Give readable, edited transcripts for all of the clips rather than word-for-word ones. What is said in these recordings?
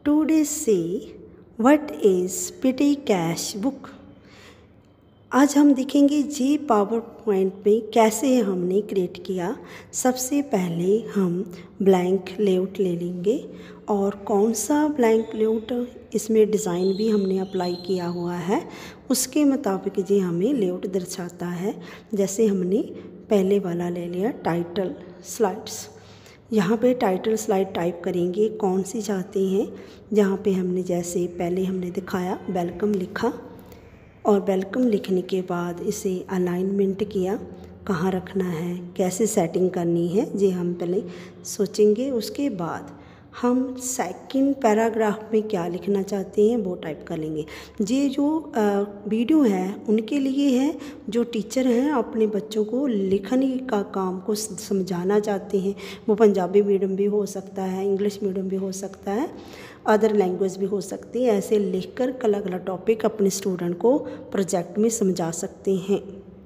Today से what is petty cash book. आज हम देखेंगे जी पावर पॉइंट में कैसे हमने क्रिएट किया। सबसे पहले हम ब्लैंक लेआउट ले लेंगे और कौन सा ब्लैंक लेआउट, इसमें डिज़ाइन भी हमने अप्लाई किया हुआ है, उसके मुताबिक जी हमें लेआउट दर्शाता है। जैसे हमने पहले वाला ले लिया टाइटल स्लाइड्स। यहाँ पे टाइटल स्लाइड टाइप करेंगे कौन सी चाहते हैं। जहाँ पे हमने जैसे पहले हमने दिखाया वेलकम लिखा और वेलकम लिखने के बाद इसे अलाइनमेंट किया, कहाँ रखना है, कैसे सेटिंग करनी है, ये हम पहले सोचेंगे। उसके बाद हम सेकंड पैराग्राफ में क्या लिखना चाहते हैं वो टाइप कर लेंगे। ये जो वीडियो है उनके लिए है जो टीचर हैं अपने बच्चों को लिखने का काम को समझाना चाहते हैं। वो पंजाबी मीडियम भी हो सकता है, इंग्लिश मीडियम भी हो सकता है, अदर लैंग्वेज भी हो सकती है। ऐसे लिखकर अलग अलग टॉपिक अपने स्टूडेंट को प्रोजेक्ट में समझा सकते हैं।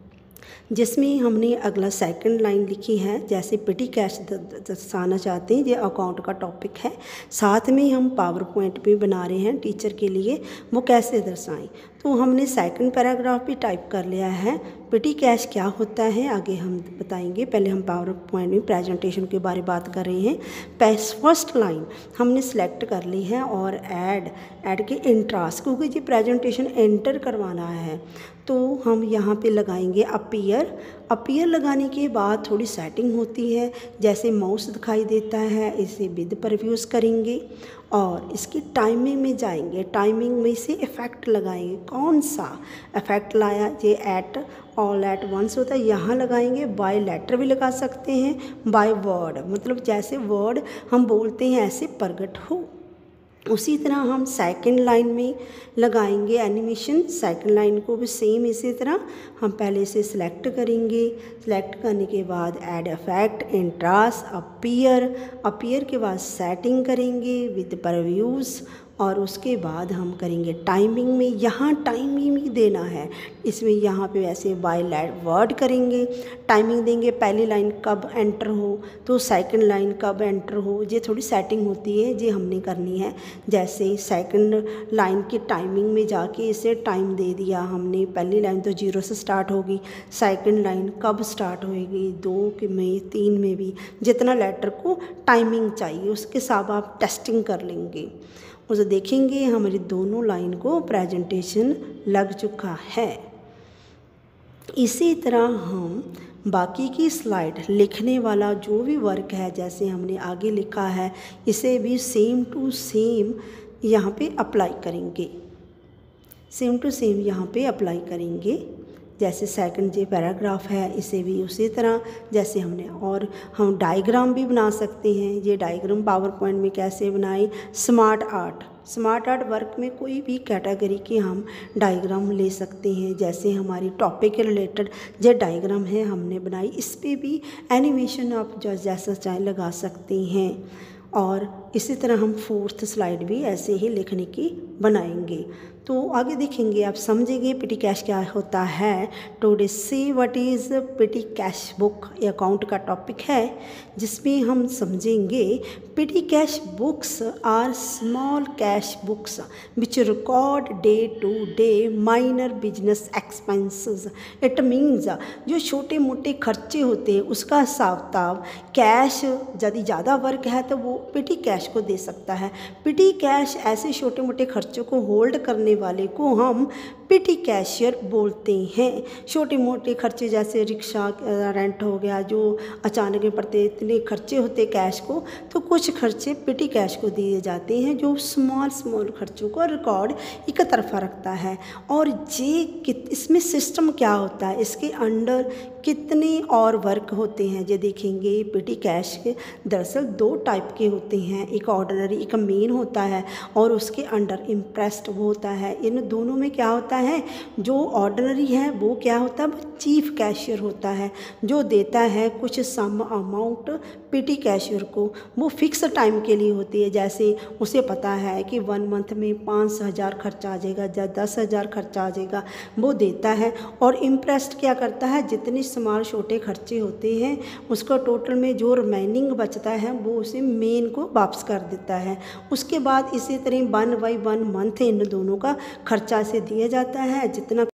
जिसमें हमने अगला सेकंड लाइन लिखी है, जैसे पेटी कैश दर्शाना चाहते हैं, ये अकाउंट का टॉपिक है। साथ में हम पावर पॉइंट भी बना रहे हैं टीचर के लिए, वो कैसे दर्शाएं। तो हमने सेकंड पैराग्राफ भी टाइप कर लिया है। पेटी कैश क्या होता है आगे हम बताएंगे, पहले हम पावर पॉइंट में प्रेजेंटेशन के बारे में बात कर रहे हैं। फर्स्ट लाइन हमने सेलेक्ट कर ली है और ऐड के इंट्रास, क्योंकि ये प्रेजेंटेशन एंटर करवाना है तो हम यहाँ पे लगाएंगे अपीयर लगाने के बाद थोड़ी सेटिंग होती है, जैसे माउस दिखाई देता है, इसे विद पर यूज़ करेंगे और इसकी टाइमिंग में जाएंगे। टाइमिंग में से इफ़ेक्ट लगाएंगे। कौन सा इफ़ेक्ट लाया, ये एट ऑल एट वंस होता है, यहाँ लगाएंगे। बाय लेटर भी लगा सकते हैं, बाय वर्ड, मतलब जैसे वर्ड हम बोलते हैं ऐसे प्रकट हो। उसी तरह हम सेकंड लाइन में लगाएंगे एनिमेशन। सेकंड लाइन को भी सेम इसी तरह हम पहले से सिलेक्ट करेंगे। सिलेक्ट करने के बाद ऐड इफेक्ट, इंट्रास, अपीयर के बाद सेटिंग करेंगे विद परव्यूज़ और उसके बाद हम करेंगे टाइमिंग में। यहाँ टाइमिंग ही देना है, इसमें यहाँ पे वैसे बाय वर्ड करेंगे, टाइमिंग देंगे। पहली लाइन कब एंटर हो तो सेकंड लाइन कब एंटर हो, ये थोड़ी सेटिंग होती है, ये हमने करनी है। जैसे सेकंड लाइन की टाइमिंग में जाके इसे टाइम दे दिया हमने। पहली लाइन तो 0 से स्टार्ट होगी, सेकंड लाइन कब स्टार्ट होएगी 2 में 3 में भी, जितना लेटर को टाइमिंग चाहिए उसके हिसाब आप टेस्टिंग कर लेंगे। उसे देखेंगे हमारी दोनों लाइन को प्रेजेंटेशन लग चुका है। इसी तरह हम बाकी की स्लाइड लिखने वाला जो भी वर्क है, जैसे हमने आगे लिखा है, इसे भी सेम टू सेम यहाँ पे अप्लाई करेंगे। सेम टू सेम यहाँ पे अप्लाई करेंगे। जैसे सेकंड जो पैराग्राफ है इसे भी उसी तरह जैसे हमने, और हम डायग्राम भी बना सकते हैं। ये डायग्राम पावर पॉइंट में कैसे बनाए, स्मार्ट आर्ट वर्क में कोई भी कैटेगरी के हम डायग्राम ले सकते हैं। जैसे हमारी टॉपिक के रिलेटेड जो डायग्राम है हमने बनाई, इस पर भी एनिमेशन आप जो जैसा चाहे लगा सकते हैं। और इसी तरह हम फोर्थ स्लाइड भी ऐसे ही लिखने की बनाएंगे। तो आगे देखेंगे, आप समझेंगे पेटी कैश क्या होता है। Today see what is petty cash book, ये अकाउंट का टॉपिक है जिसमें हम समझेंगे petty cash books are small cash books which record day to day minor business expenses. It means जो छोटे मोटे खर्चे होते हैं उसका हिसाब किताब कैश, यदि ज़्यादा वर्क है तो वो पेटी कैश को दे सकता है। पेटी कैश ऐसे छोटे मोटे खर्चों को होल्ड करने वाले को हम पेटी कैशियर बोलते हैं। छोटे मोटे खर्चे जैसे रिक्शा रेंट हो गया, जो अचानक में पड़ते इतने खर्चे होते कैश को, तो कुछ खर्चे पेटी कैश को दिए जाते हैं जो स्मॉल खर्चों को रिकॉर्ड एक तरफा रखता है। और इसमें सिस्टम क्या होता है, इसके अंडर कितने और वर्क होते हैं ये देखेंगे। पेटी कैश के दरअसल 2 टाइप के होते हैं, एक ऑर्डिनरी, एक मेन होता है और उसके अंडर इम्प्रेस्ड वो होता है। इन दोनों में क्या होता है, जो ऑर्डिनरी है वो क्या होता है, चीफ कैशियर होता है जो देता है कुछ सम अमाउंट पेटी कैशियर को। वो फिक्स टाइम के लिए होती है, जैसे उसे पता है कि 1 मंथ में 5,000 खर्चा आ जाएगा या 10,000 खर्चा आ जाएगा, वो देता है। और इम्प्रेस्ड क्या करता है, जितनी स्मॉल छोटे खर्चे होते हैं उसका टोटल में जो रिमेनिंग बचता है वो उसे मेन को वापस कर देता है। उसके बाद इसी तरह 1 बाय 1 मंथ इन दोनों का खर्चा से दिया जाता है। जितना